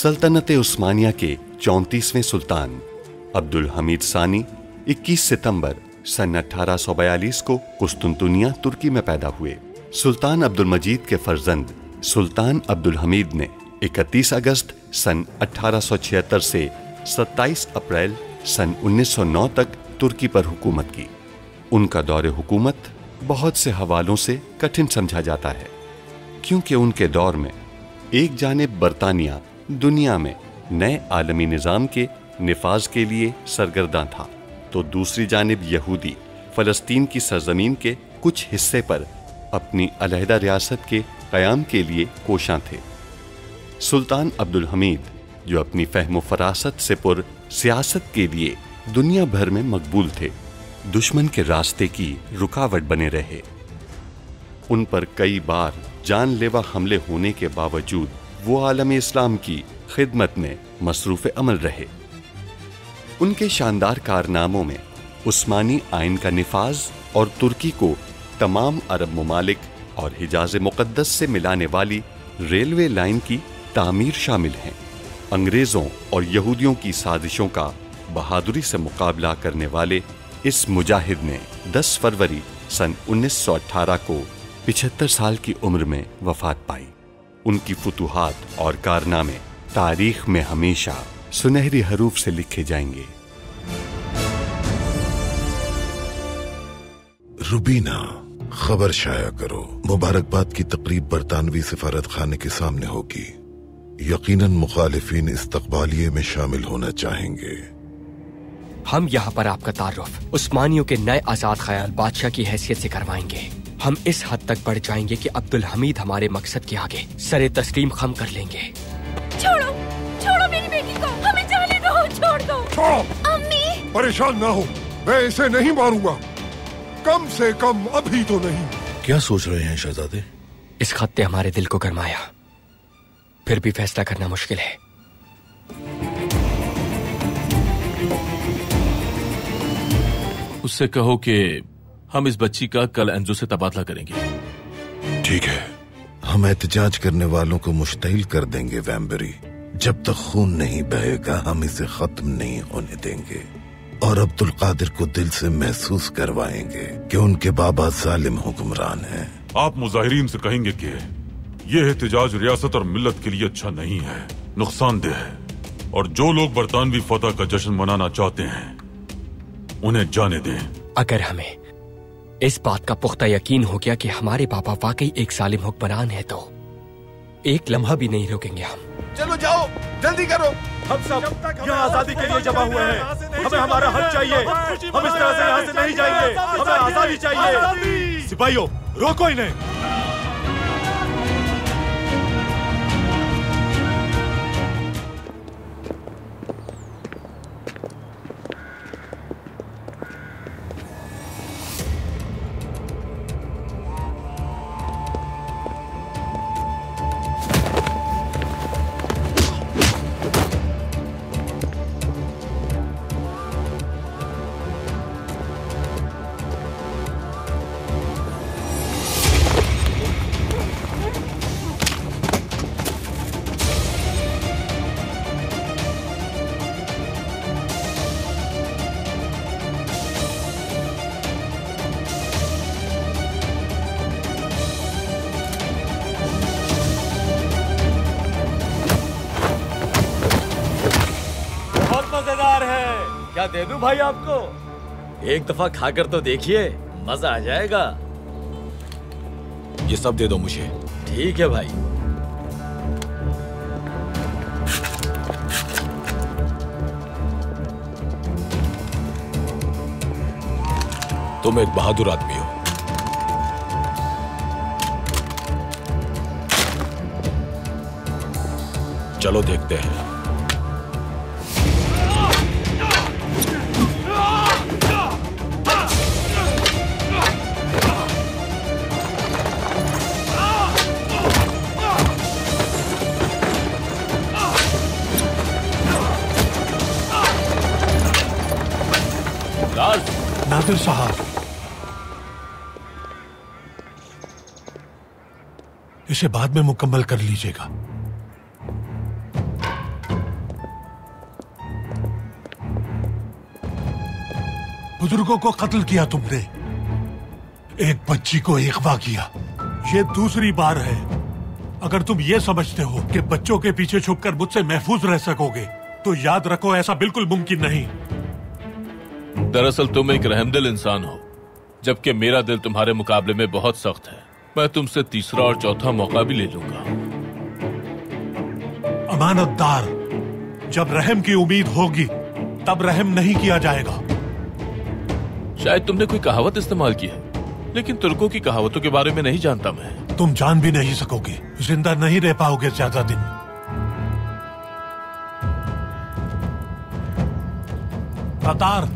सल्तनत उस्मानिया के 34वें सुल्तान अब्दुल हमीद सानी 21 सितंबर सन 1842 को कुस्तुनतुनिया तुर्की में पैदा हुए। सुल्तान अब्दुल मजीद के फर्जंद सुल्तान अब्दुल हमीद ने 31 अगस्त सन 1876 से 27 अप्रैल सन 1909 तक तुर्की पर हुकूमत की। उनका दौरे हुकूमत बहुत से हवालों से कठिन समझा जाता है, क्योंकि उनके दौर में एक जानिब बरतानिया दुनिया में नए आलमी निज़ाम के निफाज के लिए सरगर्दा था, तो दूसरी जानिब यहूदी फ़लस्तीन की सरजमीन के कुछ हिस्से पर अपनी अलहदा रियासत के क़याम के लिए कोशां थे। सुल्तान अब्दुल हमीद, जो अपनी फ़हम फ़रासत से पुर सियासत के लिए दुनिया भर में मकबूल थे, दुश्मन के रास्ते की रुकावट बने रहे। उन पर कई बार जानलेवा हमले होने के बावजूद वो आलम इस्लाम की खिदमत में मसरूफ़ अमल रहे। उनके शानदार कारनामों में उस्मानी आइन का निफाज और तुर्की को तमाम अरब ममालिक और हिजाज़ मुक़द्दस से मिलाने वाली रेलवे लाइन की तामीर शामिल हैं। अंग्रेज़ों और यहूदियों की साजिशों का बहादुरी से मुकाबला करने वाले इस मुजाहिद ने 10 फरवरी सन 1918 को 75 साल की उम्र में वफात पाई। उनकी फुतूहात और कारनामे तारीख में हमेशा सुनहरी हरूफ से लिखे जाएंगे। रुबीना, खबर शाया करो। मुबारकबाद की तकरीब बरतानवी सिफारत खाने के सामने होगी। यकीनन मुखालिफिन इस्तकबालिये में शामिल होना चाहेंगे। हम यहाँ पर आपका तारुफ उस्मानियों के नए आजाद ख्याल बादशाह की हैसियत से करवाएंगे। हम इस हद तक बढ़ जाएंगे कि अब्दुल हमीद हमारे मकसद के आगे सरे तस्लीम खम कर लेंगे। छोड़ो, छोड़ो मेरी बेटी को, हमें जाने दो, छोड़ दो। छोड़ो। अम्मी, परेशान ना हो, मैं इसे नहीं मारूंगा, कम से कम अभी तो नहीं। क्या सोच रहे हैं शहजादे? इस खत ने हमारे दिल को गरमाया, फिर भी फैसला करना मुश्किल है। उससे कहो कि हम इस बच्ची का कल एंजो से तबादला करेंगे। ठीक है, हम एहतजाज करने वालों को मुश्तइल कर देंगे वैम्बरी। जब तक खून नहीं बहेगा हम इसे खत्म नहीं होने देंगे, और अब्दुल कादिर को दिल से महसूस करवाएंगे कि उनके बाबा जालिम हुक्मरान हैं। आप मुजाहिरीन से कहेंगे कि यह एहतजाज रियासत और मिल्लत के लिए अच्छा नहीं है, नुकसानदेह है, और जो लोग बरतानवी फतह का जश्न मनाना चाहते हैं उन्हें जाने दें। अगर हमें इस बात का पुख्ता यकीन हो गया कि हमारे पापा वाकई एक जालिम हुक्मरान है, तो एक लम्हा भी नहीं रोकेंगे हम। चलो जाओ, जल्दी करो। हम सब यहाँ आजादी के लिए जमा हुए हैं। हमें हमारा हक चाहिए। हम इस तरह से यहाँ से नहीं जाएंगे। हमें आजादी चाहिए। सिपाहियों, रोको इन्हें। क्या दे दूं भाई आपको? एक दफा खाकर तो देखिए, मजा आ जाएगा। ये सब दे दो मुझे। ठीक है भाई। तुम एक बहादुर आदमी हो। चलो देखते हैं। नादिर साहब, इसे बाद में मुकम्मल कर लीजिएगा। बुजुर्गों को कत्ल किया तुमने, एक बच्ची को अगवा किया, ये दूसरी बार है। अगर तुम ये समझते हो कि बच्चों के पीछे छुपकर मुझसे महफूज रह सकोगे तो याद रखो ऐसा बिल्कुल मुमकिन नहीं। दरअसल तुम एक रहमदिल इंसान हो, जबकि मेरा दिल तुम्हारे मुकाबले में बहुत सख्त है। मैं तुमसे तीसरा और चौथा मौका भी ले लूंगा। अमानतदार, जब रहम की उम्मीद होगी तब रहम नहीं किया जाएगा। शायद तुमने कोई कहावत इस्तेमाल की है, लेकिन तुर्कों की कहावतों के बारे में नहीं जानता मैं। तुम जान भी नहीं सकोगे, जिंदा नहीं रह पाओगे ज्यादा दिन। तातार,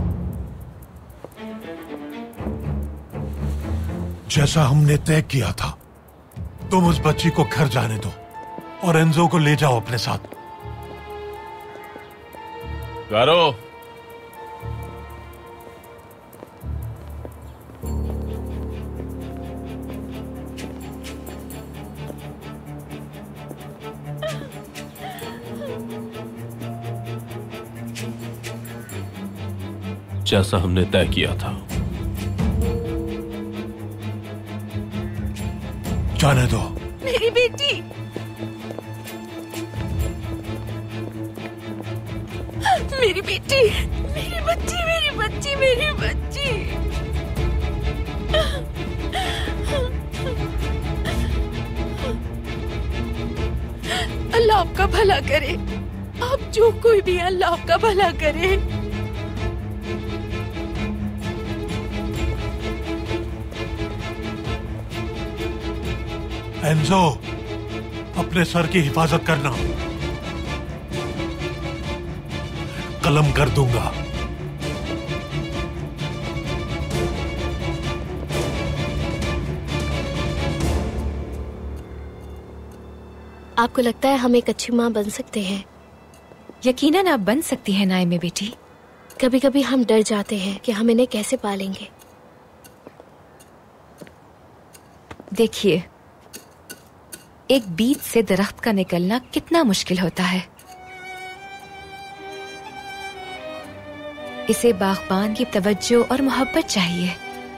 जैसा हमने तय किया था, तुम उस बच्ची को घर जाने दो और एंजो को ले जाओ अपने साथ। गारो, जैसा हमने तय किया था। जाने दो। मेरी बेटी, मेरी बेटी, मेरी बच्ची, मेरी बच्ची, मेरी बच्ची। अल्लाह आपका भला करे। आप जो कोई भी, अल्लाह आपका भला करे। एंजो, अपने सर की हिफाजत करना। कलम कर दूंगा। आपको लगता है हम एक अच्छी माँ बन सकते हैं? यकीनन आप बन सकती हैं नाइमे बेटी। कभी कभी हम डर जाते हैं कि हम इन्हें कैसे पालेंगे। देखिए, एक बीज से दरख्त का निकलना कितना मुश्किल होता है। इसे बागबान की तवज्जो और मोहब्बत चाहिए।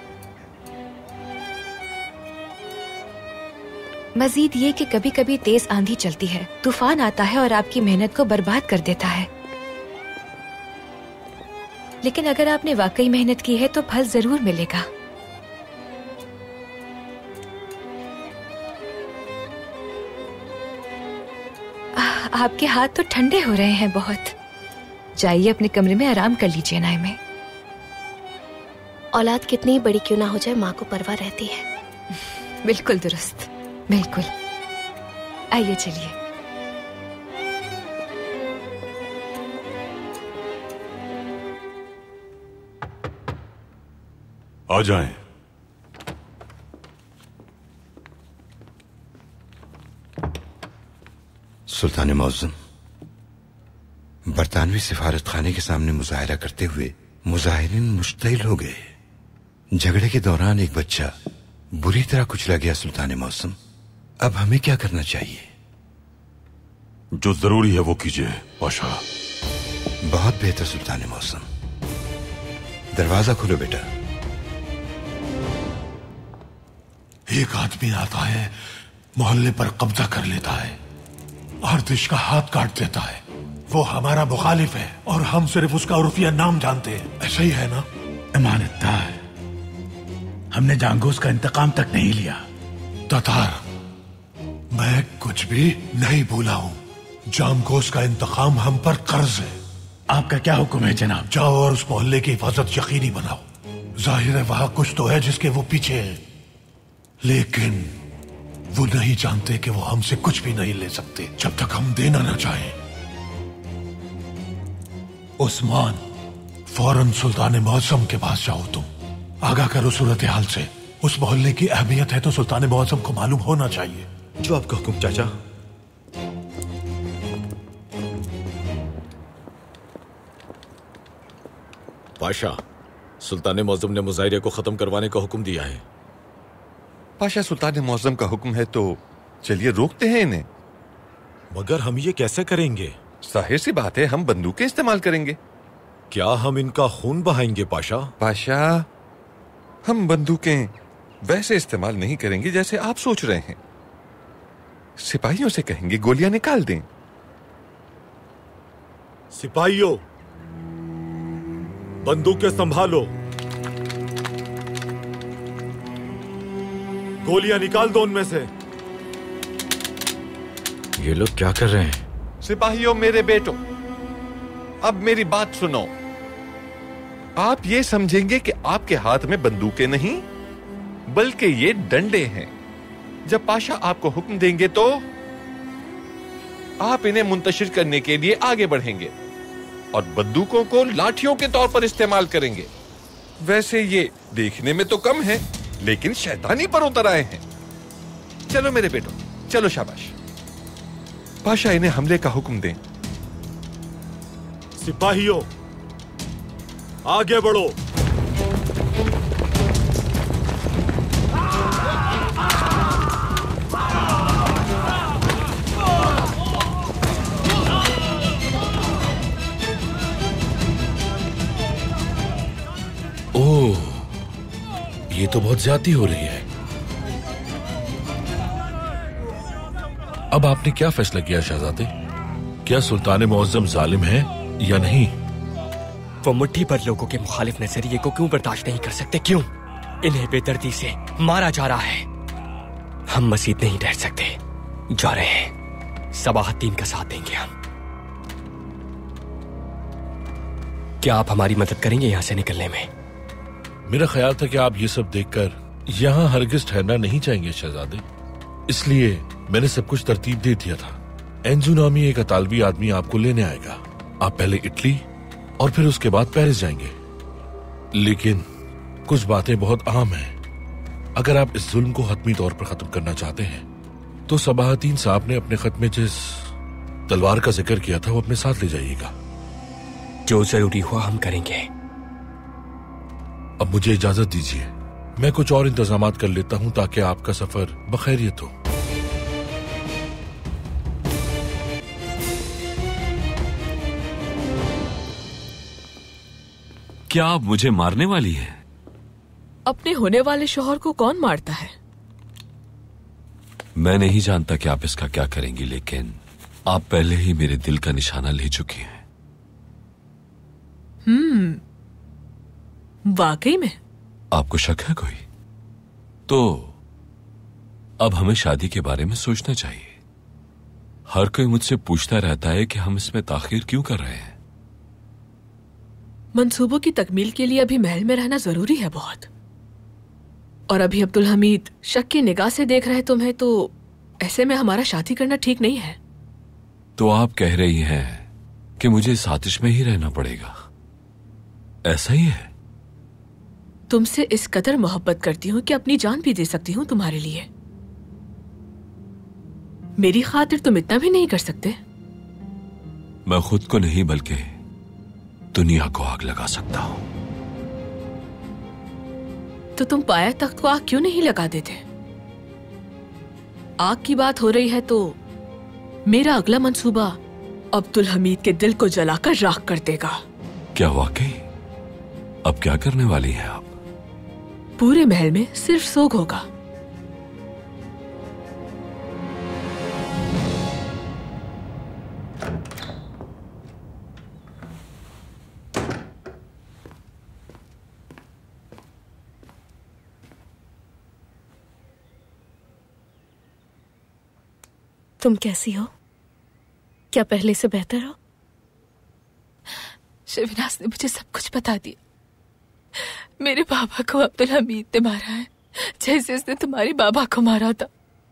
मजीद ये कि कभी कभी तेज आंधी चलती है, तूफान आता है और आपकी मेहनत को बर्बाद कर देता है। लेकिन अगर आपने वाकई मेहनत की है तो फल जरूर मिलेगा। आपके हाथ तो ठंडे हो रहे हैं बहुत। जाइए अपने कमरे में आराम कर लीजिए नाइमे। औलाद कितनी बड़ी क्यों ना हो जाए, माँ को परवाह रहती है। बिल्कुल दुरुस्त, बिल्कुल। आइए चलिए। आ जाएं। सुल्तान मौज़म, बरतानवी सिफारत खाने के सामने मुजाहरा करते हुए मुजाहिरीन मुश्तइल हो गए। झगड़े के दौरान एक बच्चा बुरी तरह कुचला गया। सुल्तान मौज़म, अब हमें क्या करना चाहिए? जो जरूरी है वो कीजिए पाशा। बहुत बेहतर सुल्तान मौज़म। दरवाजा खोलो बेटा। एक आदमी आता है, मोहल्ले पर कब्जा कर लेता है, हर दिश का हाथ काट देता है। वो हमारा मुखालिफ है और हम सिर्फ उसका उर्फिया नाम जानते हैं। ऐसा ही है ना? इमानतदार, हमने जांगोस का इंतकाम तक नहीं लिया। तातार, मैं कुछ भी नहीं भूला हूँ। जांगोस का इंतकाम हम पर कर्ज है। आपका क्या हुक्म है जनाब? जाओ और उस मोहल्ले की हिफाजत यकीनी बनाओ। जाहिर है वहां कुछ तो है जिसके वो पीछे है, लेकिन वो नहीं जानते कि वो हमसे कुछ भी नहीं ले सकते जब तक हम देना ना चाहें। उस्मान, फौरन सुल्तान मौज़म के पास जाओ। तुम आगाह करो सूरत हाल से। उस मोहल्ले की अहमियत है तो सुल्तान मौज़म को मालूम होना चाहिए। जो आपका हुक्म चाचा। पाशा, सुल्तान मौज़म ने मुजाहिरे को खत्म करवाने का हुक्म दिया है। पाशा, सुल्तान मौज़म का हुक्म है तो चलिए रोकते हैं इन्हें। मगर हम ये कैसे करेंगे? जाहिर सी बात है, हम बंदूकें इस्तेमाल करेंगे। क्या हम इनका खून बहाएंगे पाशा? पाशा, हम बंदूकें वैसे इस्तेमाल नहीं करेंगे जैसे आप सोच रहे हैं। सिपाहियों से कहेंगे गोलियां निकाल दें। सिपाहियों, बंदूकें संभालो, गोलियां निकाल दो उनमें से। ये लोग क्या कर रहे हैं? सिपाहियों, मेरे बेटों, अब मेरी बात सुनो। आप ये समझेंगे कि आपके हाथ में बंदूकें नहीं बल्कि ये डंडे हैं। जब पाशा आपको हुक्म देंगे तो आप इन्हें मुंतशिर करने के लिए आगे बढ़ेंगे और बंदूकों को लाठियों के तौर पर इस्तेमाल करेंगे। वैसे ये देखने में तो कम है, लेकिन शैतानी पर उतर आए हैं। चलो मेरे बेटो, चलो, शाबाश। पाशा इन्हें हमले का हुक्म दें। सिपाहियों, आगे बढ़ो। ओह, ये तो बहुत ज्यादती हो रही है। अब आपने क्या फैसला किया शहजादे? क्या सुल्तान मुअज्जम जालिम है या नहीं? वो मुट्ठी भर लोगों के मुखालिफ नजरिए को क्यों बर्दाश्त नहीं कर सकते? क्यों इन्हें बेदर्दी से मारा जा रहा है? हम मजीद नहीं ठहर सकते, जा रहे हैं। सबाहतीन का साथ देंगे हम। क्या आप हमारी मदद करेंगे यहां से निकलने में? मेरा ख्याल था कि आप ये सब देखकर यहाँ हरगिज ठहरना नहीं चाहेंगे शहजादे, इसलिए मैंने सब कुछ तरतीब दे दिया था। एंजू नामी एक अतालवी आदमी आपको लेने आएगा। आप पहले इटली और फिर उसके बाद पेरिस जाएंगे। लेकिन कुछ बातें बहुत आम हैं। अगर आप इस जुल्म को हतमी तौर पर खत्म करना चाहते हैं तो सबाहतीन साहब ने अपने खत में जिस तलवार का जिक्र किया था वो अपने साथ ले जाइएगा। जो जरूरी हुआ हम करेंगे। अब मुझे इजाजत दीजिए, मैं कुछ और इंतजामात कर लेता हूं ताकि आपका सफर बखैरियत हो। क्या आप मुझे मारने वाली हैं? अपने होने वाले शौहर को कौन मारता है? मैं नहीं जानता कि आप इसका क्या करेंगी, लेकिन आप पहले ही मेरे दिल का निशाना ले चुकी हैं। वाकई में? आपको शक है कोई? तो अब हमें शादी के बारे में सोचना चाहिए। हर कोई मुझसे पूछता रहता है कि हम इसमें ताखीर क्यों कर रहे हैं। मंसूबों की तकमील के लिए अभी महल में रहना जरूरी है बहुत। और अभी अब्दुल हमीद शक की निगाह से देख रहे तुम्हें, तो ऐसे में हमारा शादी करना ठीक नहीं है। तो आप कह रही हैं कि मुझे इस आतिश में ही रहना पड़ेगा, ऐसा ही है? तुमसे इस कदर मोहब्बत करती हूँ कि अपनी जान भी दे सकती हूँ तुम्हारे लिए। मेरी खातिर तुम इतना भी नहीं कर सकते? मैं खुद को नहीं बल्कि दुनिया को आग लगा सकता हूँ। तो तुम पाया तख्त को आग क्यों नहीं लगा देते? आग की बात हो रही है तो मेरा अगला मंसूबा अब्दुल हमीद के दिल को जलाकर राख कर देगा। क्या वाकई? अब क्या करने वाली हैं आप? पूरे महल में सिर्फ सोग होगा। तुम कैसी हो? क्या पहले से बेहतर हो? शहनाज ने मुझे सब कुछ बता दिया। मेरे बाबा को अब्दुल हमीद ने मारा है जैसे उसने तुम्हारे बाबा को मारा था।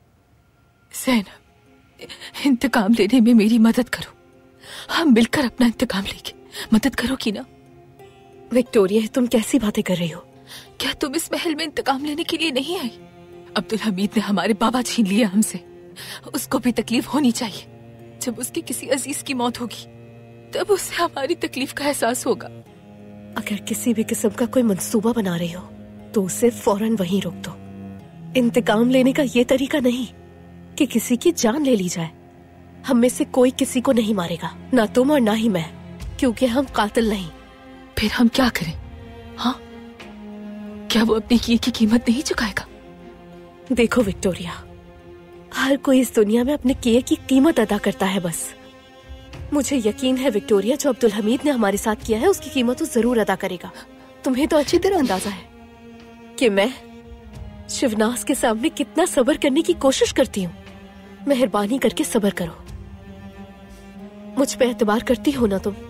ज़ैनब, इंतकाम लेने में मेरी मदद करो। हम मिलकर अपना इंतकाम लेंगे। मदद करो कि ना? विक्टोरिया, तुम कैसी बातें कर रही हो? क्या तुम इस महल में इंतकाम लेने के लिए नहीं आई? अब्दुल हमीद ने हमारे बाबा छीन लिया हमसे। उसको भी तकलीफ होनी चाहिए। जब उसके किसी अजीज की मौत होगी तब उसे हमारी तकलीफ का एहसास होगा। अगर किसी भी किस्म का कोई मंसूबा बना रही हो तो उसे फौरन वहीं रोक दो। इंतकाम लेने का ये तरीका नहीं कि किसी की जान ले ली जाए। हम में से कोई किसी को नहीं मारेगा, ना तुम और ना ही मैं, क्योंकि हम कातिल नहीं फिर हम क्या करें? हाँ, क्या वो अपने किए की कीमत नहीं चुकाएगा? देखो विक्टोरिया, हर कोई इस दुनिया में अपने किए की कीमत अदा करता है बस। मुझे यकीन है विक्टोरिया, जो अब्दुल हमीद ने हमारे साथ किया है उसकी कीमत वो जरूर अदा करेगा। तुम्हें तो अच्छी तरह अंदाजा है कि मैं शिवनाज के सामने कितना सब्र करने की कोशिश करती हूँ। मेहरबानी करके सब्र करो। मुझ पे एतबार करती हो ना तुम?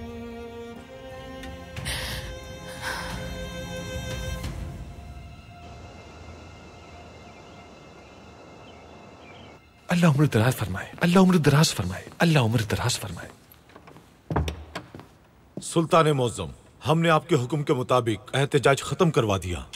अल्लाह उम्र दराज फरमाए, अल्लाह उम्र दराज फरमाए, अल्लाह उम्र दराज फरमाए। सुल्तान मौज़म, हमने आपके हुक्म के मुताबिक एहतजाज खत्म करवा दिया।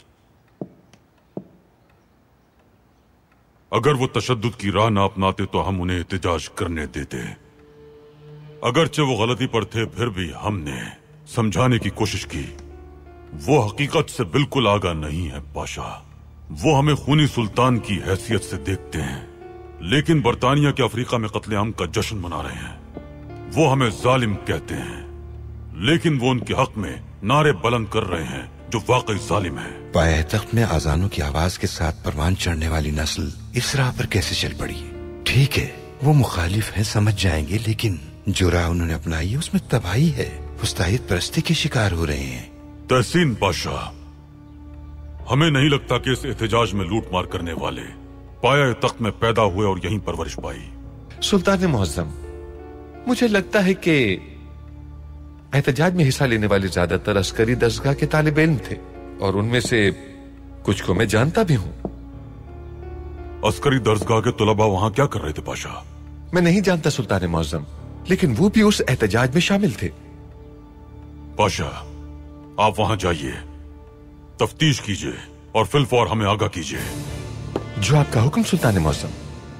अगर वो तशद्दुद की राह ना अपनाते तो हम उन्हें एहतजाज करने देते। अगरचे वो गलती पर थे, फिर भी हमने समझाने की कोशिश की। वो हकीकत से बिल्कुल आगाह नहीं है पाशा। वो हमें खूनी सुल्तान की हैसियत से देखते हैं, लेकिन बरतानिया के अफ्रीका में कत्लेआम का जश्न मना रहे हैं। वो हमें जालिम कहते हैं, लेकिन वो उनके हक में नारे बुलंद कर रहे हैं जो वाकई जालिम है। पाए-तख्त में आजानों की आवाज के साथ परवान चढ़ने वाली नस्ल इस राह पर कैसे चल पड़ी? ठीक है, वो मुखालिफ है, समझ जाएंगे, लेकिन जो राह उन्होंने अपनाई है उसमें तबाही है। मुस्ताहिद परस्ती के शिकार हो रहे हैं। तहसीन पाशा, हमें नहीं लगता कि इस एहतजाज में लूट मार करने वाले पाया तख्त में पैदा हुए और यहीं परवरिश पाई। सुल्तान मुअज्जम, मुझे लगता है कि एहतजाज में हिस्सा लेने वाले ज्यादातर अस्करी दरसगाह के तालिब इल्म थे, और उनमें से कुछ को मैं जानता भी हूं। अस्करी दरसगाह के तुलबा वहां क्या कर रहे थे पाशा? मैं नहीं जानता सुल्तान मुअज्जम, लेकिन वो भी उस एहतजाज में शामिल थे। पाशा, आप वहां जाइए, तफ्तीश कीजिए और फिलफौर हमें आगाह कीजिए। जो आपका हुक्म सुल्तान मुअज्जम।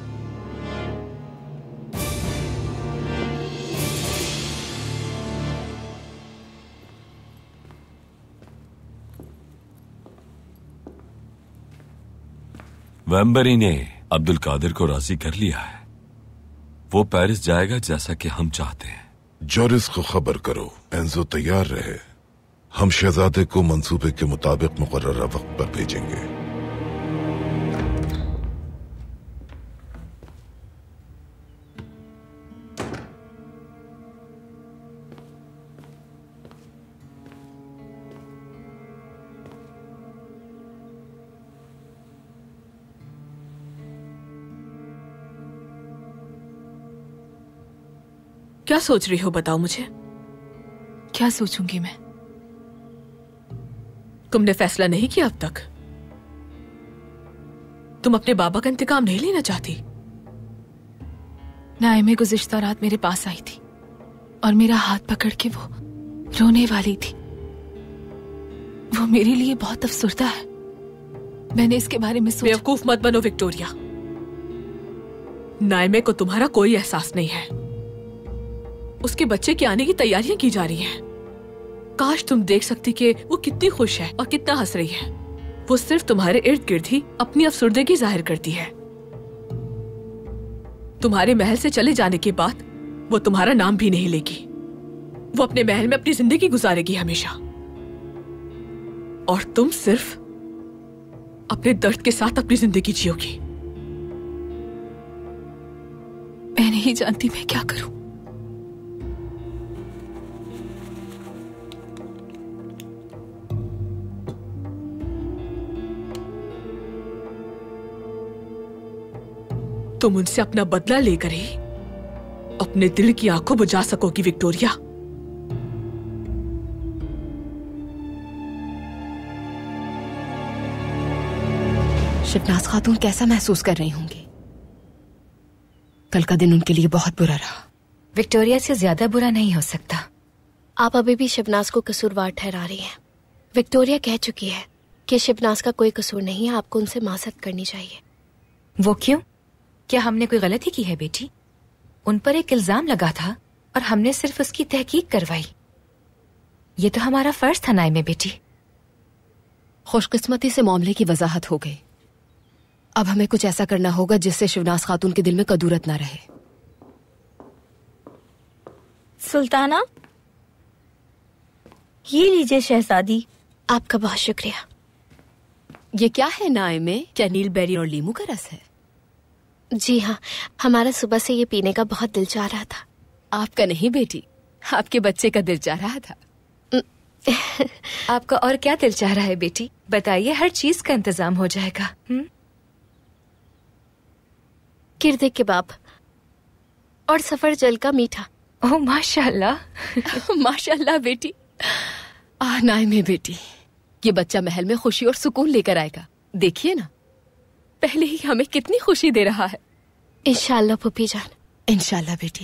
वेम्बरी ने अब्दुल कादिर को राजी कर लिया है। वो पेरिस जाएगा जैसा कि हम चाहते हैं। जोरिस को खबर करो, एंजो तैयार रहे। हम शहजादे को मंसूबे के मुताबिक मुकर्ररा वक्त पर भेजेंगे। क्या सोच रही हो, बताओ मुझे। क्या सोचूंगी मैं? तुमने फैसला नहीं किया अब तक? तुम अपने बाबा का इंतकाम नहीं लेना चाहती? नाइमे गुज़िश्ता रात मेरे पास आई थी और मेरा हाथ पकड़ के वो रोने वाली थी। वो मेरे लिए बहुत अफसुर्दा है। मैंने इसके बारे में सोचा। बेवकूफ मत बनो विक्टोरिया। नाइमे को तुम्हारा कोई एहसास नहीं है। उसके बच्चे के आने की तैयारियां की जा रही हैं। काश तुम देख सकती कि वो कितनी खुश है और कितना हंस रही है। वो सिर्फ तुम्हारे इर्द गिर्द ही अपनी अफसुर्दगी जाहिर करती है। तुम्हारे महल से चले जाने के बाद वो तुम्हारा नाम भी नहीं लेगी। वो अपने महल में अपनी जिंदगी गुजारेगी हमेशा, और तुम सिर्फ अपने दर्द के साथ अपनी जिंदगी जियोगी। मैं नहीं जानती मैं क्या करूं। तुम उनसे अपना बदला लेकर ही अपने दिल की आंखों बुझा सकोगी विक्टोरिया। शिवनाज खातून कैसा महसूस कर रही होंगी? कल का दिन उनके लिए बहुत बुरा रहा। विक्टोरिया से ज्यादा बुरा नहीं हो सकता। आप अभी भी शिवनाज को कसूरवार ठहरा रही हैं। विक्टोरिया कह चुकी है कि शिवनाज का कोई कसूर नहीं है। आपको उनसे माजरत करनी चाहिए। वो क्यों? क्या हमने कोई गलती की है बेटी? उन पर एक इल्जाम लगा था और हमने सिर्फ उसकी तहकीक करवाई। ये तो हमारा फर्ज था नाइमे बेटी। खुशकिस्मती से मामले की वजाहत हो गई। अब हमें कुछ ऐसा करना होगा जिससे शिवनाज खातून के दिल में कदूरत ना रहे। सुल्ताना, ये लीजिए शहजादी। आपका बहुत शुक्रिया। ये क्या है नाए में? क्या नीलबेरी और लीमू का रस है? जी हाँ, हमारा सुबह से ये पीने का बहुत दिल चाह रहा था। आपका नहीं बेटी, आपके बच्चे का दिल चाह रहा था। आपका और क्या दिल चाह रहा है बेटी? बताइए, हर चीज का इंतजाम हो जाएगा। किरदे कबाब और सफरजल का मीठा। ओह माशाल्लाह। माशाल्लाह बेटी। नाए में बेटी, ये बच्चा महल में खुशी और सुकून लेकर आएगा। देखिए ना, पहले ही हमें कितनी खुशी दे रहा है। इंशाल्लाह फूफी जान। इंशाल्लाह बेटी।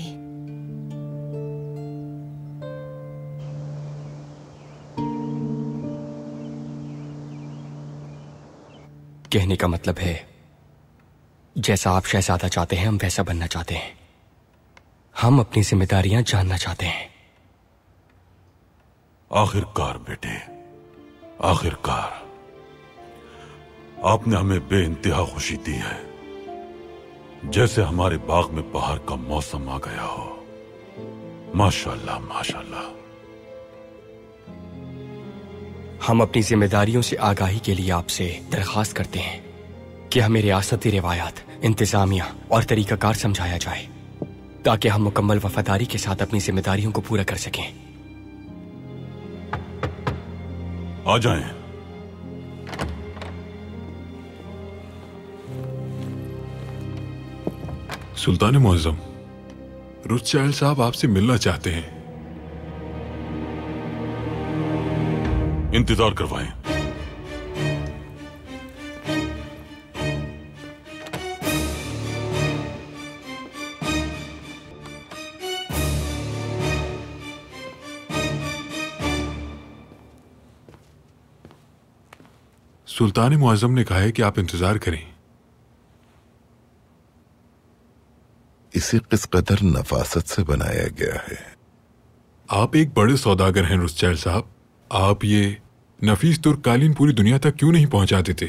कहने का मतलब है, जैसा आप शहजादा चाहते हैं हम वैसा बनना चाहते हैं। हम अपनी जिम्मेदारियां जानना चाहते हैं। आखिरकार बेटे, आखिरकार आपने हमें बेइंतहा खुशी दी है, जैसे हमारे बाग में बहार का मौसम आ गया हो। माशाल्लाह माशाल्लाह। हम अपनी जिम्मेदारियों से आगाही के लिए आपसे दरखास्त करते हैं कि हमें रियासती रिवायात, इंतजामिया और तरीकाकार समझाया जाए, ताकि हम मुकम्मल वफादारी के साथ अपनी जिम्मेदारियों को पूरा कर सकें। आ जाएं। सुल्तान मुअज्जम, रुस्चाइल साहब आपसे मिलना चाहते हैं। इंतजार करवाएं। सुल्तान मुअज्जम ने कहा है कि आप इंतजार करें। इसे किस कदर नफासत से बनाया गया है। आप एक बड़े सौदागर हैं रुस्चाइल साहब। आप ये नफीस तुर्क कालीन पूरी दुनिया तक क्यों नहीं पहुंचा देते?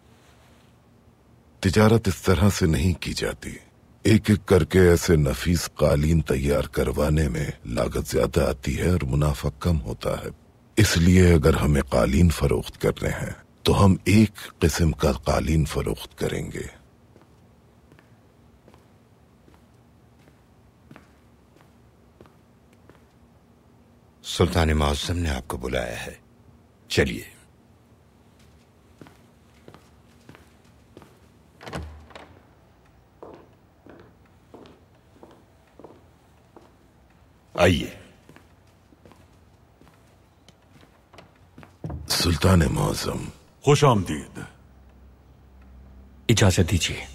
तिजारत इस तरह से नहीं की जाती। एक एक करके ऐसे नफीस कालीन तैयार करवाने में लागत ज्यादा आती है और मुनाफा कम होता है। इसलिए अगर हमें कालीन फरोख्त करने हैं तो हम एक किस्म का कालीन फरोख्त करेंगे। सुल्तान मुअज्जम ने आपको बुलाया है, चलिए। आइए। सुल्तान मुअज्जम, खुश आमदीद। इजाजत दीजिए।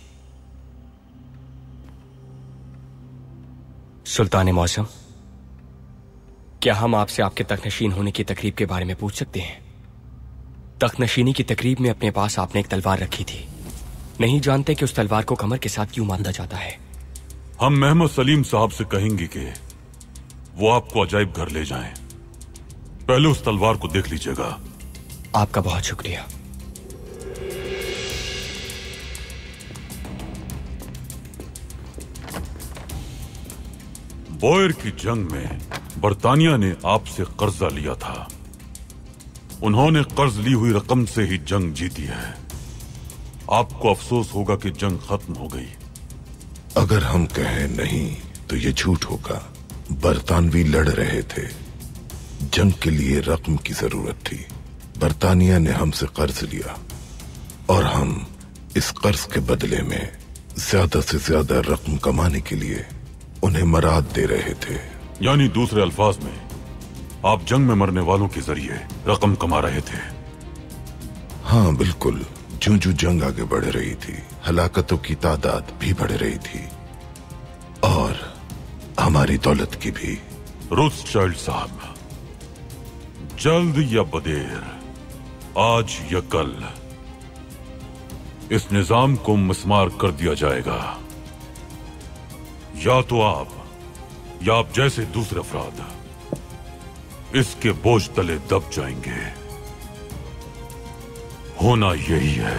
सुल्तान मुअज्जम, क्या हम आपसे आपके तख्तनशीन होने की तकरीब के बारे में पूछ सकते हैं? तख्तनशीनी की तकरीब में अपने पास आपने एक तलवार रखी थी। नहीं जानते कि उस तलवार को कमर के साथ क्यों बांधा जाता है। हम मोहम्मद सलीम साहब से कहेंगे कि वो आपको अजायब घर ले जाएं। पहले उस तलवार को देख लीजिएगा। आपका बहुत शुक्रिया। बोयर की जंग में बरतानिया ने आपसे कर्जा लिया था। उन्होंने कर्ज ली हुई रकम से ही जंग जीती है। आपको अफसोस होगा कि जंग खत्म हो गई। अगर हम कहें नहीं तो ये झूठ होगा। बरतानवी लड़ रहे थे। जंग के लिए रकम की जरूरत थी। बरतानिया ने हमसे कर्ज लिया और हम इस कर्ज के बदले में ज्यादा से ज्यादा रकम कमाने के लिए उन्हें मराद दे रहे थे। यानी दूसरे अल्फाज में आप जंग में मरने वालों के जरिए रकम कमा रहे थे। हाँ बिल्कुल। जो जो जंग आगे बढ़ रही थी, हलाकतों की तादाद भी बढ़ रही थी और हमारी दौलत की भी। रोथस्चाइल्ड साहब, जल्द या बदेर, आज या कल इस निजाम को मिस्मार कर दिया जाएगा। या तो आप या आप जैसे दूसरे अफराद इसके बोझ तले दब जाएंगे। होना यही है।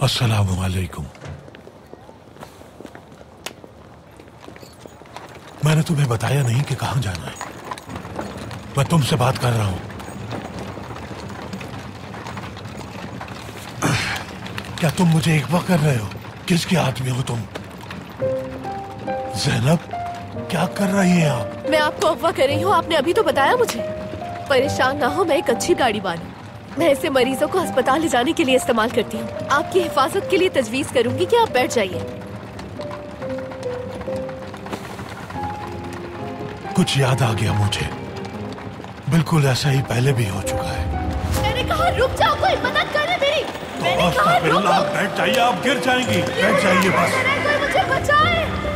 अस्सलामु अलैकुम। मैंने तुम्हें बताया नहीं कि कहां जाना है। मैं तुमसे बात कर रहा हूं। क्या तुम मुझे इग़वा कर रहे हो? किसके आदमी हो तुम? ज़ैनब, क्या कर रही हैं आप? मैं आपको अगवा कर रही हूँ, आपने अभी तो बताया मुझे। परेशान ना हो, मैं एक अच्छी गाड़ी वाली, मैं इसे मरीजों को अस्पताल ले जाने के लिए इस्तेमाल करती हूँ। आपकी हिफाजत के लिए तजवीज करूंगी कि आप बैठ जाइए। कुछ याद आ गया मुझे। बिल्कुल ऐसा ही पहले भी हो चुका है। मैंने कहा रुक जाओ, कोई मदद करे मेरी। मैंने कहा रुको। आप बैठ जाइए, आप गिर जाएंगी। बैठ जाइए बस। कोई मुझे बचाए।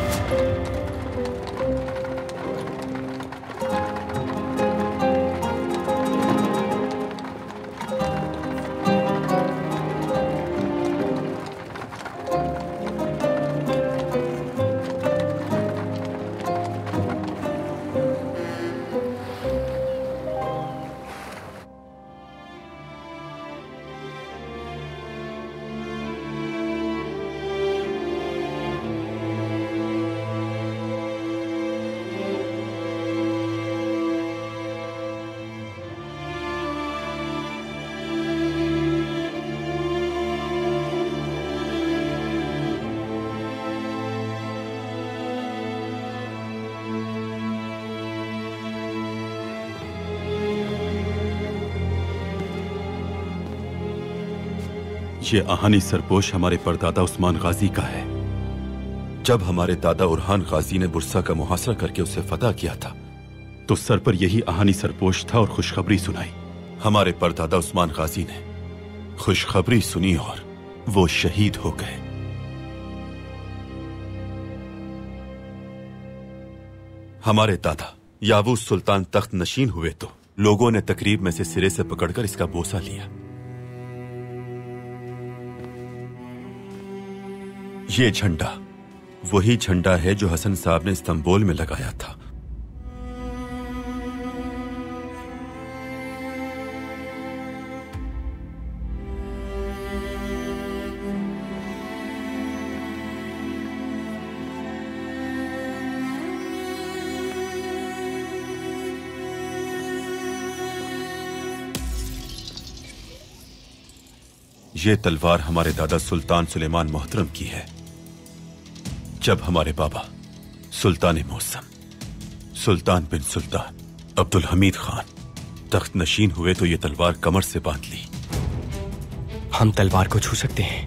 ये आहानी सरपोश हमारे परदादा उस्मान गाजी का है। जब हमारे दादा उरहान गाजी ने बुरसा का मुहासरा करके उसे फतह किया था तो सर पर यही आहानी सरपोश था और खुशखबरी सुनाई। हमारे परदादा उस्मान गाजी ने खुशखबरी सुनी और वो शहीद हो गए। हमारे दादा यावूस सुल्तान तख्त नशीन हुए तो लोगों ने तकरीब में से सिरे से पकड़कर इसका बोसा लिया। ये झंडा वही झंडा है जो हसन साहब ने इस्तांबुल में लगाया था। ये तलवार हमारे दादा सुल्तान सुलेमान मोहतरम की है। जब हमारे बाबा सुल्तान मौसम सुल्तान बिन सुल्तान अब्दुल हमीद खान तख्त नशीन हुए तो ये तलवार कमर से बांध ली। हम तलवार को छू सकते हैं?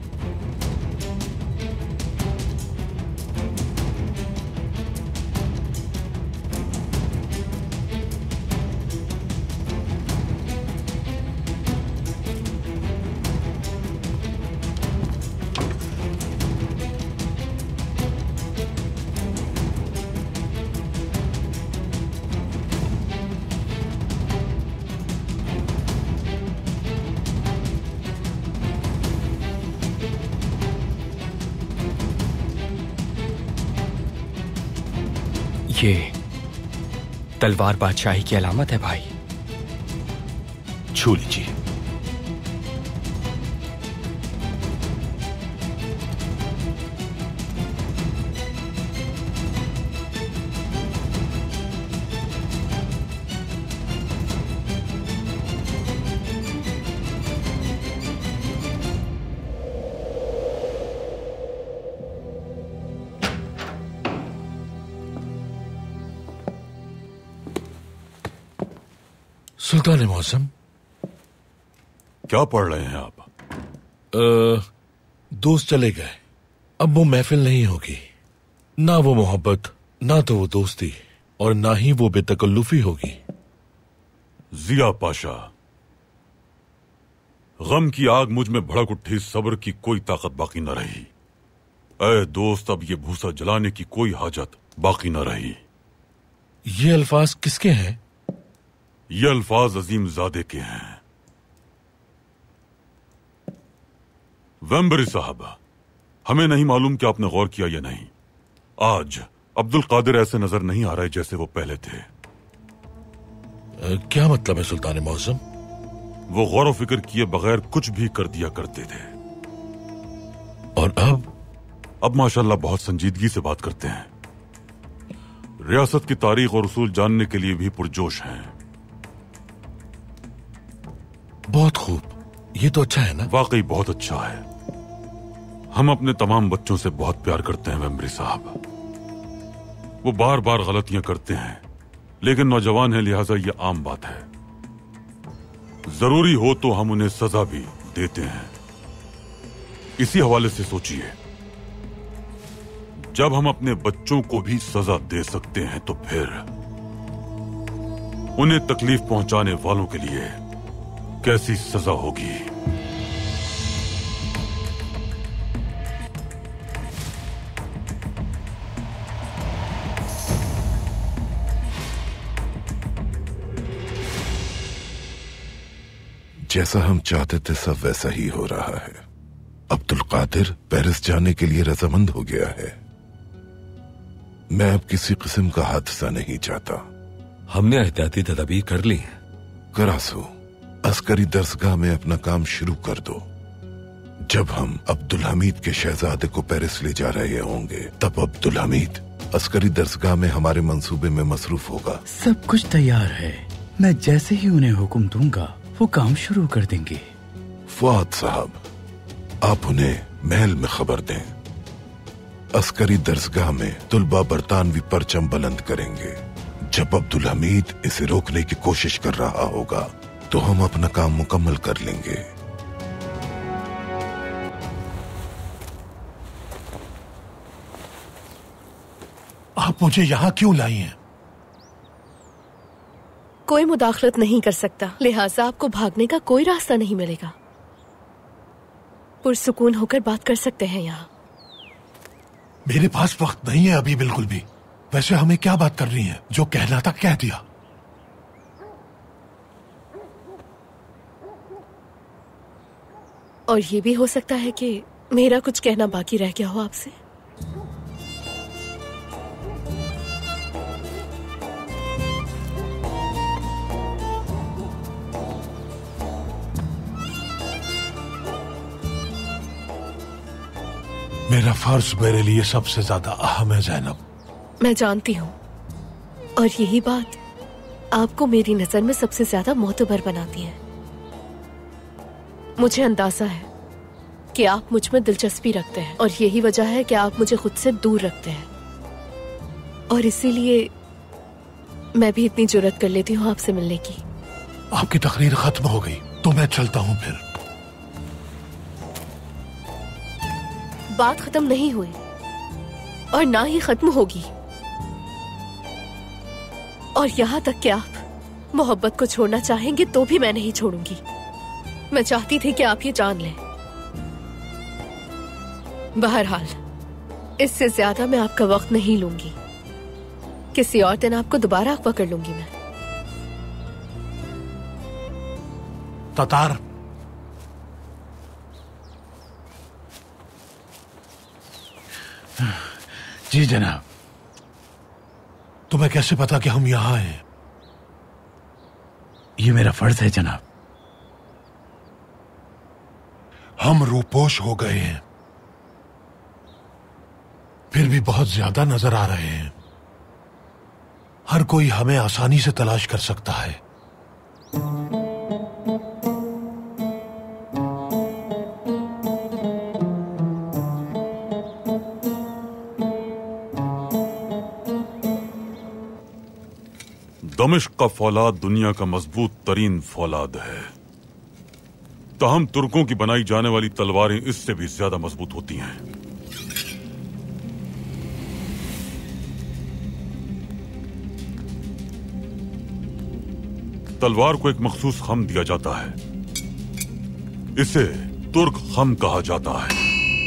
ये तलवार बादशाही की अलामत है भाई। छू लीजिए। सुल्तान मौसम, क्या पढ़ रहे हैं आप? दोस्त चले गए, अब वो महफिल नहीं होगी। ना वो मोहब्बत, ना तो वो दोस्ती, और ना ही वो बेतकल्लुफी होगी। जिया पाशा, गम की आग मुझ में भड़क उठी, सब्र की कोई ताकत बाकी न रही। ऐ दोस्त, अब ये भूसा जलाने की कोई हाजत बाकी न रही। ये अल्फाज किसके हैं? ये अल्फाज अजीम ज़ादे के हैं। वेम्बरी साहब, हमें नहीं मालूम कि आपने गौर किया या नहीं, आज अब्दुल कादिर ऐसे नजर नहीं आ रहे जैसे वो पहले थे। क्या मतलब है सुल्तान मौसम? वो गौर व फिक्र किए बगैर कुछ भी कर दिया करते थे। और अब माशाल्लाह बहुत संजीदगी से बात करते हैं। रियासत की तारीख और उसूल जानने के लिए भी पुरजोश हैं। बहुत खूब, ये तो अच्छा है ना? वाकई बहुत अच्छा है। हम अपने तमाम बच्चों से बहुत प्यार करते हैं वेम्बरी साहब। वो बार बार गलतियां करते हैं, लेकिन नौजवान हैं, लिहाजा ये आम बात है। जरूरी हो तो हम उन्हें सजा भी देते हैं। इसी हवाले से सोचिए, जब हम अपने बच्चों को भी सजा दे सकते हैं तो फिर उन्हें तकलीफ पहुंचाने वालों के लिए कैसी सजा होगी। जैसा हम चाहते थे सब वैसा ही हो रहा है। अब्दुल कादिर पेरिस जाने के लिए रजामंद हो गया है। मैं अब किसी किस्म का हादसा नहीं चाहता। हमने एहतियाती तदाबीर कर ली है। करासू, अस्करी दरसगाह में अपना काम शुरू कर दो। जब हम अब्दुल हमीद के शहजादे को पेरिस ले जा रहे होंगे, तब अब्दुल हमीद अस्करी दरसगाह में हमारे मंसूबे में मसरूफ होगा। सब कुछ तैयार है। मैं जैसे ही उन्हें हुक्म दूंगा वो काम शुरू कर देंगे। फुआद साहब, आप उन्हें महल में खबर दें। अस्करी दरसगाह में तुलबा बरतानवी परचम बुलंद करेंगे। जब अब्दुल हमीद इसे रोकने की कोशिश कर रहा होगा तो हम अपना काम मुकम्मल कर लेंगे। आप मुझे यहाँ क्यों लाई हैं? कोई मुदाखलत नहीं कर सकता, लिहाजा आपको भागने का कोई रास्ता नहीं मिलेगा। पुरसुकून होकर बात कर सकते हैं यहाँ। मेरे पास वक्त नहीं है अभी बिल्कुल भी। वैसे हमें क्या बात कर रही हैं? जो कहना था कह दिया। और ये भी हो सकता है कि मेरा कुछ कहना बाकी रह गया हो आपसे। मेरा फर्ज मेरे लिए सबसे ज्यादा अहम है ज़ैनब। मैं जानती हूँ, और यही बात आपको मेरी नजर में सबसे ज्यादा मोतबर बनाती है। मुझे अंदाजा है कि आप मुझ में दिलचस्पी रखते हैं, और यही वजह है कि आप मुझे खुद से दूर रखते हैं। और इसीलिए मैं भी इतनी जुर्रत कर लेती हूँ आपसे मिलने की। आपकी तकरीर खत्म हो गई तो मैं चलता हूँ फिर। बात खत्म नहीं हुई और ना ही खत्म होगी। और यहाँ तक कि आप मोहब्बत को छोड़ना चाहेंगे तो भी मैं नहीं छोड़ूंगी। मैं चाहती थी कि आप ये जान लें। बहरहाल, इससे ज्यादा मैं आपका वक्त नहीं लूंगी। किसी और दिन आपको दोबारा अगवा कर लूंगी मैं। ततार, जी जनाब। तुम्हें कैसे पता कि हम यहाँ हैं? ये मेरा फर्ज है जनाब। हम रूपोश हो गए हैं, फिर भी बहुत ज्यादा नजर आ रहे हैं। हर कोई हमें आसानी से तलाश कर सकता है। दमिश्क का फौलाद दुनिया का मजबूत तरीन फौलाद है। ताहम तुर्कों की बनाई जाने वाली तलवारें इससे भी ज्यादा मजबूत होती हैं। तलवार को एक मखसूस खम दिया जाता है, इसे तुर्क खम कहा जाता है।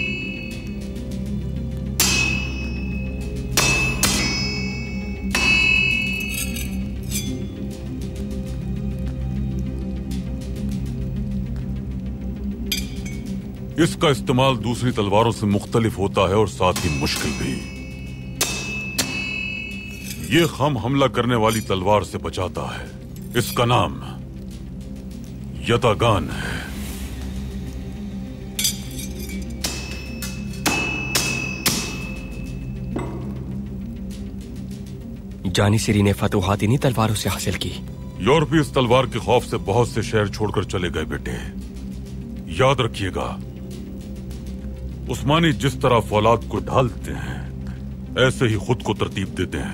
इसका इस्तेमाल दूसरी तलवारों से मुख्तलिफ होता है और साथ ही मुश्किल भी। ये खम हमला करने वाली तलवार से बचाता है। इसका नाम यतागान है। जानिसिरी ने फतूहात इन्हीं तलवारों से हासिल की। यूरोपी इस तलवार के खौफ से बहुत से शहर छोड़कर चले गए बेटे। याद रखिएगा, उस्मानी जिस तरह फौलाद को ढालते हैं ऐसे ही खुद को तरतीब देते हैं।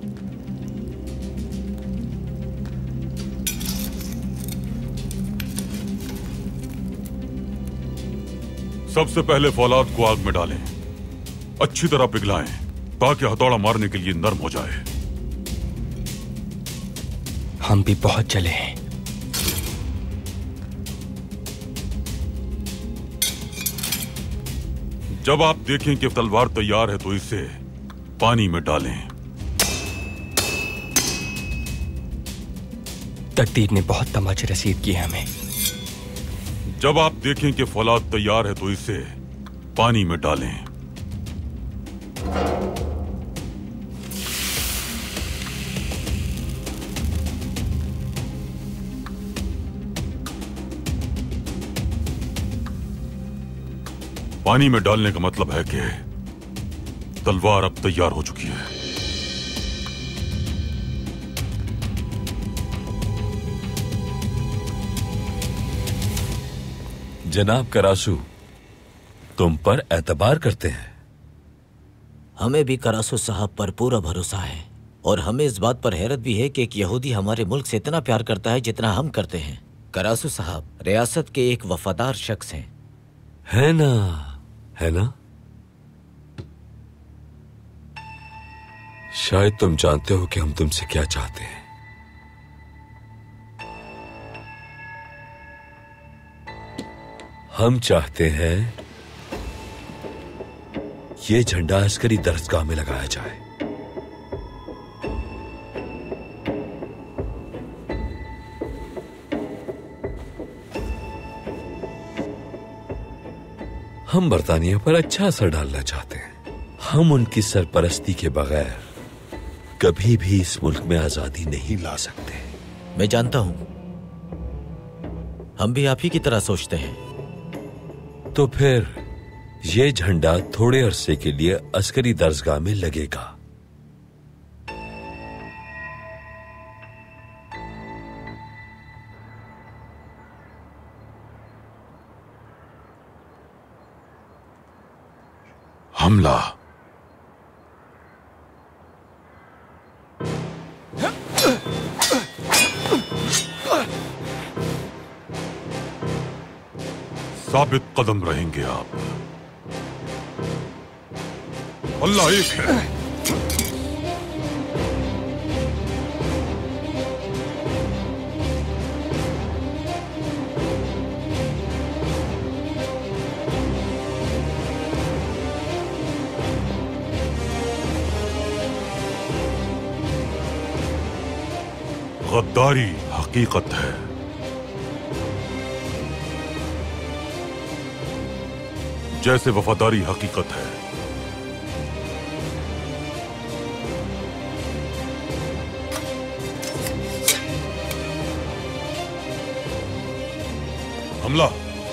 सबसे पहले फौलाद को आग में डालें, अच्छी तरह पिघलाएं ताकि हथौड़ा मारने के लिए नरम हो जाए। हम भी बहुत जले हैं। जब आप देखें कि तलवार तैयार है तो इसे पानी में डालें। तकदीर ने बहुत तमाचे रसीद किए हमें। जब आप देखें कि फौलाद तैयार है तो इसे पानी में डालें। पानी में डालने का मतलब है कि तलवार अब तैयार हो चुकी है। जनाब करासू, तुम पर एतबार करते हैं। हमें भी करासू साहब पर पूरा भरोसा है और हमें इस बात पर हैरत भी है कि एक यहूदी हमारे मुल्क से इतना प्यार करता है जितना हम करते हैं। करासू साहब रियासत के एक वफादार शख्स हैं। है ना, है ना? शायद तुम जानते हो कि हम तुमसे क्या चाहते हैं। हम चाहते हैं ये झंडा अस्करी दरसगाह में लगाया जाए। हम बरतानिया पर अच्छा असर डालना चाहते हैं। हम उनकी सरपरस्ती के बगैर कभी भी इस मुल्क में आजादी नहीं ला सकते। मैं जानता हूं, हम भी आप ही की तरह सोचते हैं। तो फिर ये झंडा थोड़े अरसे के लिए अस्करी दरसगाह में लगेगा। हमला। साबित कदम रहेंगे आप। अल्लाह एक है। गद्दारी हकीकत है। जैसे वफादारी हकीकत है। हमला।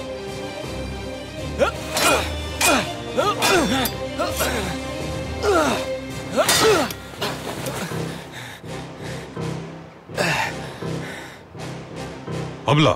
हमला।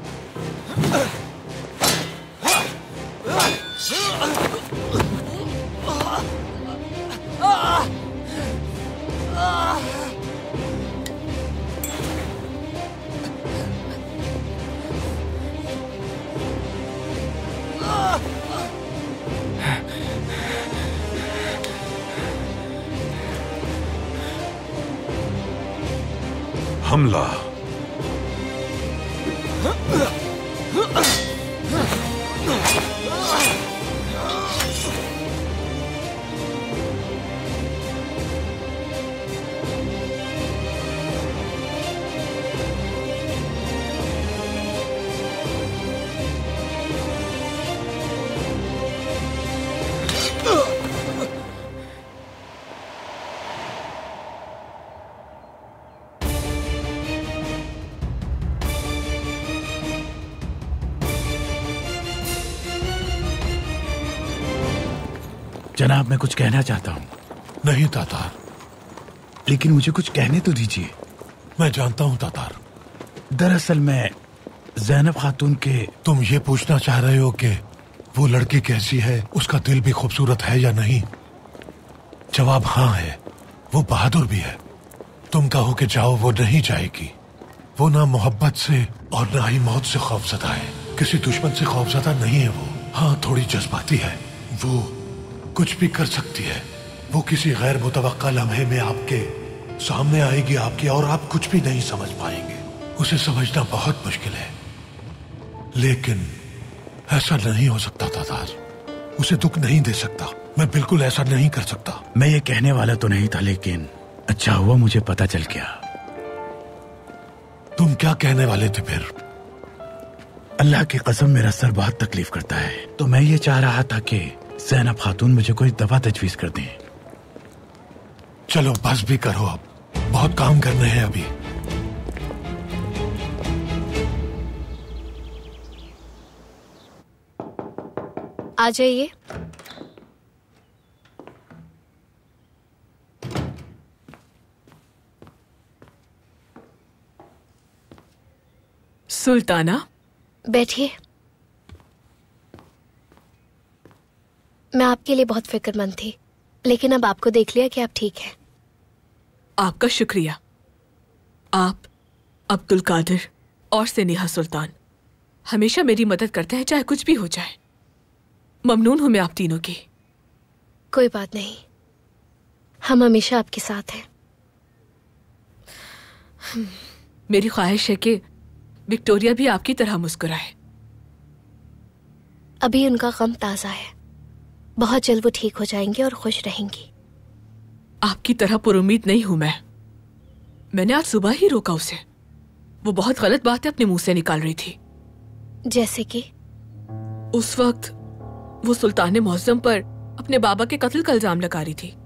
हमला। जनाब, मैं कुछ कहना चाहता हूँ। नहीं तातार, लेकिन मुझे कुछ कहने तो दीजिए। मैं जानता हूँ तातार। दरअसल मैं ज़ैनब खातून के... तुम ये पूछना चाह रहे हो कि वो लड़की कैसी है, उसका दिल भी खूबसूरत है या नहीं? जवाब हाँ है, वो बहादुर भी है। तुम कहो कि जाओ, वो नहीं जाएगी। वो ना मोहब्बत से और ना ही मौत से खौफजदा है। किसी दुश्मन से खौफजदा नहीं है वो। हाँ, थोड़ी जज्बाती है। वो कुछ भी कर सकती है। वो किसी गैर मुतवक्का लम्हे में आपके सामने आएगी आपकी, और आप कुछ भी नहीं समझ पाएंगे। उसे समझना बहुत मुश्किल है, लेकिन ऐसा नहीं हो सकता तातार। उसे दुख नहीं दे सकता। मैं बिल्कुल ऐसा नहीं कर सकता। मैं ये कहने वाला तो नहीं था, लेकिन अच्छा हुआ मुझे पता चल गया। तुम क्या कहने वाले थे फिर? अल्लाह की कसम, मेरा सर बहुत तकलीफ करता है, तो मैं ये चाह रहा था कि ज़ैनब खातून मुझे कोई दवा तजवीज कर दें। चलो बस भी करो, अब बहुत काम करने हैं अभी। आ जाइए। सुल्ताना, बैठिए। मैं आपके लिए बहुत फिक्रमंद थी, लेकिन अब आपको देख लिया कि आप ठीक हैं। आपका शुक्रिया। आप, अब्दुल कादिर और सेनेहा सुल्तान हमेशा मेरी मदद करते हैं, चाहे कुछ भी हो जाए। ममनून हूं मैं आप तीनों की। कोई बात नहीं, हम हमेशा आपके साथ हैं। मेरी ख्वाहिश है कि विक्टोरिया भी आपकी तरह मुस्कुराए। अभी उनका गम ताजा है, बहुत जल्द वो ठीक हो जाएंगी और खुश रहेंगी। आपकी तरह पुरुम्मीद नहीं हूं मैं। मैंने आज सुबह ही रोका उसे। वो बहुत गलत बातें अपने मुंह से निकाल रही थी। जैसे कि? उस वक्त वो सुल्तान मुअज़्ज़म पर अपने बाबा के कत्ल का इल्जाम लगा रही थी।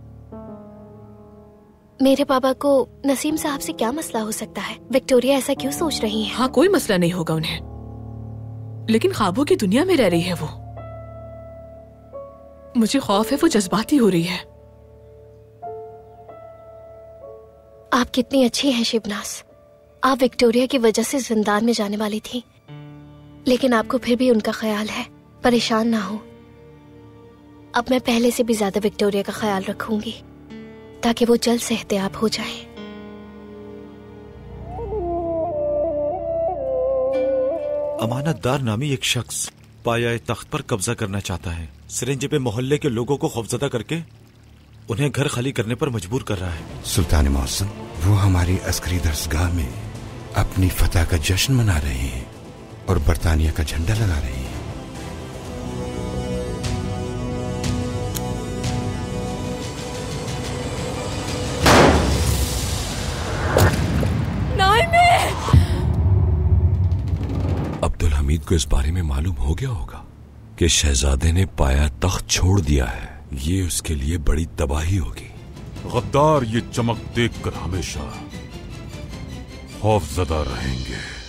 मेरे बाबा को नसीम साहब से क्या मसला हो सकता है? विक्टोरिया ऐसा क्यों सोच रही है? हाँ, कोई मसला नहीं होगा उन्हें, लेकिन ख्वाबों की दुनिया में रह रही है वो। मुझे खौफ है वो जज्बाती हो रही है। आप कितनी अच्छी हैं शिबनाज। आप विक्टोरिया की वजह से जिंदान में जाने वाली थी, लेकिन आपको फिर भी उनका ख्याल है। परेशान ना हो। अब मैं पहले से भी ज्यादा विक्टोरिया का ख्याल रखूंगी, ताकि वो जल्द सेहतयाब हो जाए। अमानतदार नामी एक शख्स पाया तख्त पर कब्जा करना चाहता है। सिरिंज पे मोहल्ले के लोगों को खौफजदा करके उन्हें घर खाली करने पर मजबूर कर रहा है। सुल्तान मौसम, वो हमारी अस्करी दरसगाह में अपनी फतह का जश्न मना रहे हैं और बरतानिया का झंडा लगा रहे हैं। अब्दुल हमीद को इस बारे में मालूम हो गया होगा कि शहजादे ने पाया तख्त छोड़ दिया है। ये उसके लिए बड़ी तबाही होगी। गद्दार ये चमक देखकर हमेशा खौफजदा रहेंगे।